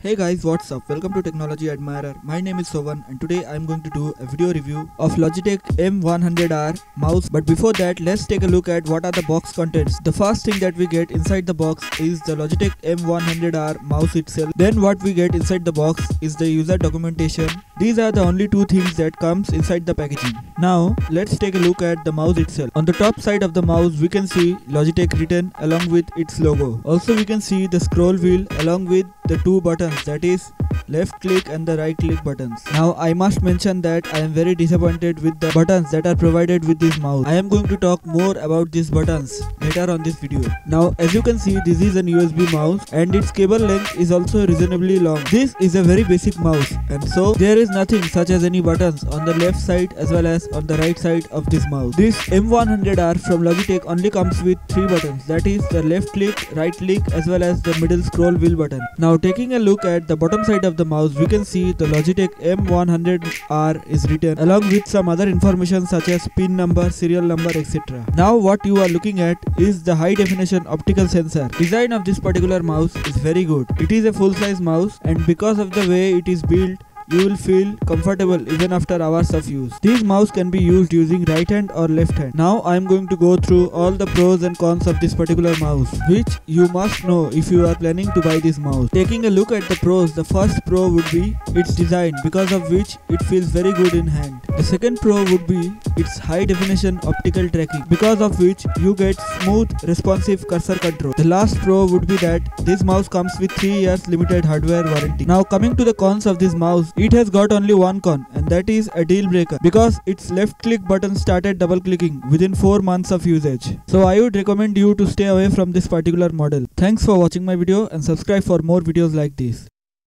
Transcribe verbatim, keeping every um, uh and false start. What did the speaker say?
Hey guys, what's up? Welcome to Technology Admirer. My name is Sovan and today I'm going to do a video review of Logitech M one hundred R mouse. But before that, let's take a look at what are the box contents. The first thing that we get inside the box is the Logitech M one hundred R mouse itself. Then what we get inside the box is the user documentation. These are the only two things that comes inside the packaging. Now let's take a look at the mouse itself. On the top side of the mouse we can see Logitech written along with its logo. Also we can see the scroll wheel along with the two buttons, that is left click and the right click buttons. Now I must mention that I am very disappointed with the buttons that are provided with this mouse. I am going to talk more about these buttons later on this video. Now as you can see, this is an U S B mouse and its cable length is also reasonably long. This is a very basic mouse and so there is nothing such as any buttons on the left side as well as on the right side of this mouse. This M one hundred R from Logitech only comes with three buttons, that is the left click, right click as well as the middle scroll wheel button. Now taking a look at the bottom side of the mouse, we can see the Logitech M one hundred R is written along with some other information such as pin number, serial number, et cetera. Now what you are looking at is the high definition optical sensor. Design of this particular mouse is very good. It is a full size mouse and because of the way it is built, you will feel comfortable even after hours of use. This mouse can be used using right hand or left hand. Now I am going to go through all the pros and cons of this particular mouse, which you must know if you are planning to buy this mouse. Taking a look at the pros, the first pro would be its design, because of which it feels very good in hand. The second pro would be its high definition optical tracking, because of which you get smooth responsive cursor control. The last pro would be that this mouse comes with three years limited hardware warranty. Now coming to the cons of this mouse, it has got only one con, and that is a deal breaker, because its left click button started double clicking within four months of usage. So I would recommend you to stay away from this particular model. Thanks for watching my video and subscribe for more videos like this.